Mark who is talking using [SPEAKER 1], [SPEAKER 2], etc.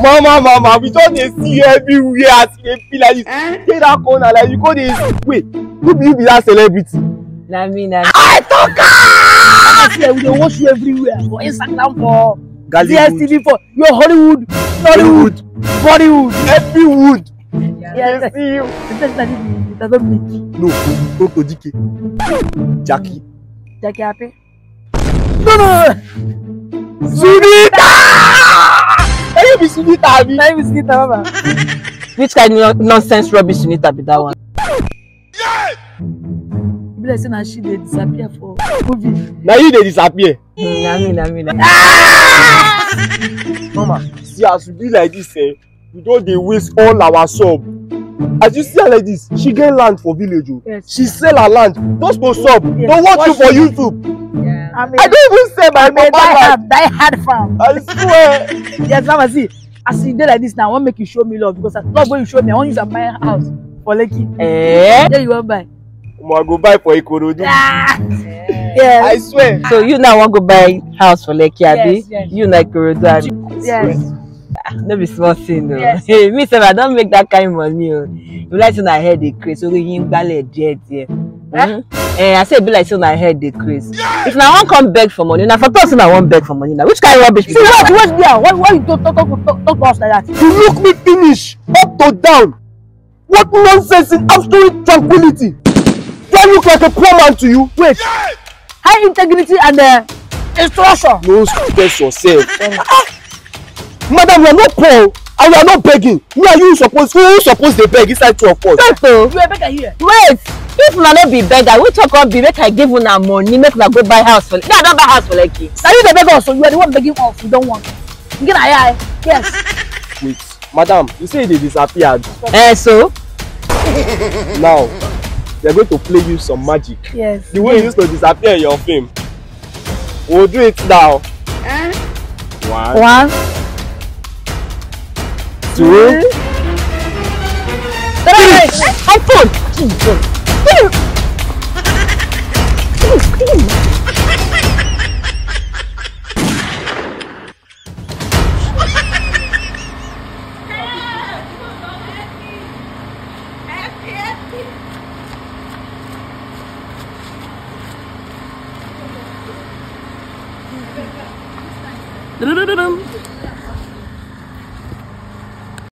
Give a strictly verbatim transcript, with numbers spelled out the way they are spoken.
[SPEAKER 1] Mama, mama, we don't see you everywhere as you feel like this. Take that corner, like you go this. Wait, who be you be that celebrity?
[SPEAKER 2] Na me, na me.
[SPEAKER 1] I talk.
[SPEAKER 3] I say we dey watch you everywhere for Instagram, for D S T V, for your Hollywood, Hollywood, Bollywood,
[SPEAKER 1] every wood.
[SPEAKER 3] Yes,
[SPEAKER 1] I see you.
[SPEAKER 3] It doesn't meet.
[SPEAKER 1] No, go to D K. Jackie.
[SPEAKER 3] Jackie happy? No, no, no.
[SPEAKER 1] Sunita! Can you be Sunita, abi?
[SPEAKER 3] Can you be Sunita, mama?
[SPEAKER 2] Which kind of nonsense rubbish Sunita be that one?
[SPEAKER 3] Be like say na she dey disappear for movie.
[SPEAKER 1] Now you dey disappear.
[SPEAKER 2] Mm, na me, na me, na me.
[SPEAKER 1] Mama, see as we be like this, eh? We don't dey waste all our sub. As you see her like this, she get land for village. Oh.
[SPEAKER 3] Yes.
[SPEAKER 1] She sell her land. Those for sub.
[SPEAKER 3] Yes.
[SPEAKER 1] Don't watch
[SPEAKER 3] Watch
[SPEAKER 1] you for
[SPEAKER 3] you.
[SPEAKER 1] YouTube.
[SPEAKER 3] Yeah. I, mean,
[SPEAKER 1] I don't even say my
[SPEAKER 3] die
[SPEAKER 1] papa
[SPEAKER 3] hard, die hard farm.
[SPEAKER 1] I swear.
[SPEAKER 3] Yes, mama, see, as you dey like this now, I want make you show me love because as love when you show me, I want use buy a house for Lekki.
[SPEAKER 2] Eh?
[SPEAKER 3] Yeah, you want buy.
[SPEAKER 1] I go buy for Ikorodu.
[SPEAKER 3] Ah.
[SPEAKER 1] Yes. I
[SPEAKER 3] Yes.
[SPEAKER 1] swear.
[SPEAKER 2] So you now want to go buy house for Lekki, abi?
[SPEAKER 3] Yes, yes.
[SPEAKER 2] You like Ikorodu, abi?
[SPEAKER 3] Yes.
[SPEAKER 2] No be small thing, no.
[SPEAKER 3] Yes.
[SPEAKER 2] Hey, me sef, I don't make that kind of money. Oh. You like say na head dey craze, so you gbale jet here. Eh, I say be like say na head dey craze. If na wan come beg for money, na for talk say na wan beg for money. Now which kind of rubbish be
[SPEAKER 3] See
[SPEAKER 2] that?
[SPEAKER 3] what, what there? Why, why you talk, talk, talk, talk, talk to us like that?
[SPEAKER 1] You look me finish, up to down. What nonsense in absolute tranquility? Do I look like a poor man to you? Wait.
[SPEAKER 3] High integrity and uh, instruction.
[SPEAKER 1] No stress yourself. Madam, we are not poor and we are not begging. Me and you suppose who suppose dey beg inside two of us?
[SPEAKER 2] Wait o.
[SPEAKER 3] You are beggar here.
[SPEAKER 2] Wait. If una no be beggar, we talk up be make I give una money, make una go buy house for. Yeah, I don buy house for Lekki.
[SPEAKER 3] Now you the beggar, so you are the one begging us. You don't want. You get eye, yes.
[SPEAKER 1] Wait, madam, you say they disappeared.
[SPEAKER 2] Eh, so?
[SPEAKER 1] Now, they're going to play you some magic.
[SPEAKER 3] Yes.
[SPEAKER 1] The way you used to disappear in your film. We'll do it now.
[SPEAKER 3] Eh?
[SPEAKER 1] One,
[SPEAKER 3] One,
[SPEAKER 1] two,
[SPEAKER 3] three.
[SPEAKER 2] My phone. Jesus. Please, please.
[SPEAKER 3] Dum dum dum.